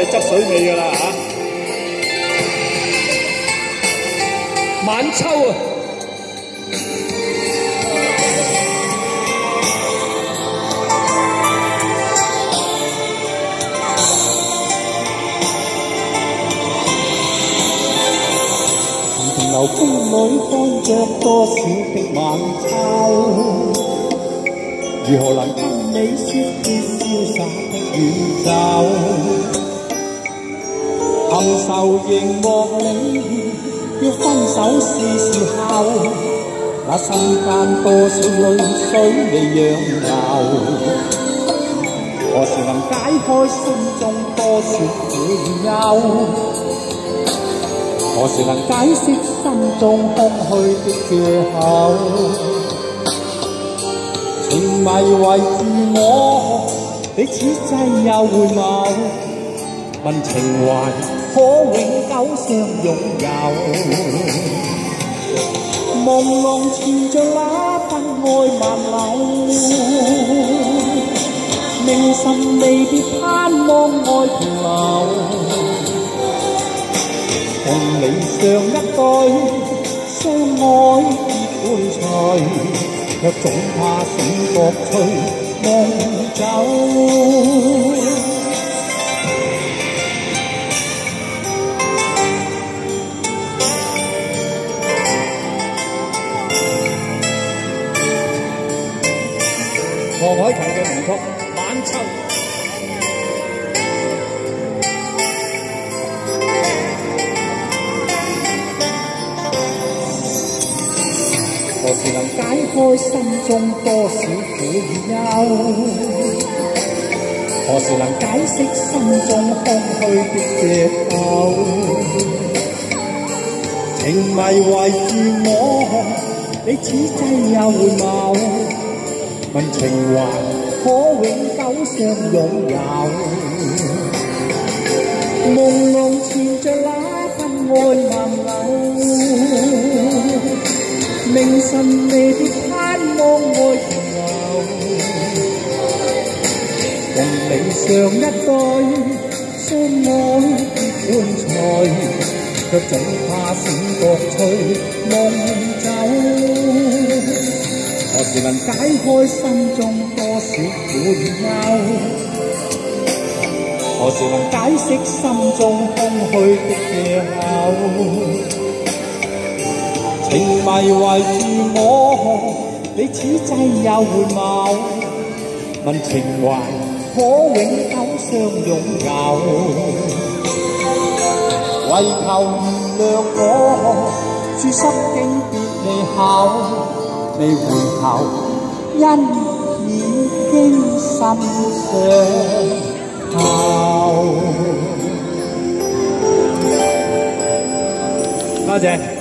係執水尾㗎啦嚇。晚秋啊！ 停留風裏看着多少的晚秋，如何能跟你說別瀟灑的遠走？含愁凝望你，要分手是時候，那世間多少淚水未讓流，何時能解開心中多少苦憂？何時能解釋心中空虛的借口？情迷圍住我，你此際又回眸，問情懷可永久相擁有？朦朧纏着那份愛萬縷，明晨離別盼望愛停留。同你上一對相愛結伴隨，卻總怕醒覺催夢走。 黃凱芹嘅名曲《晚秋》。 何時能解開心中多少苦與憂？何時能解釋心中空虛的借口？情迷圍住我，你此際又回眸，問情懷可永久相擁有？朦朧纏着那份愛萬縷，明晨離別盼望愛停留，同你上一對相愛結伴隨，卻總怕醒覺催夢走。何時能解開心中多少苦與憂？何時能解釋心中空虛的借口？情迷圍住我，你此際又回眸，問情懷可永久相擁有？為求原諒我，說失經別離後，未回頭，因已經心傷透。 多謝。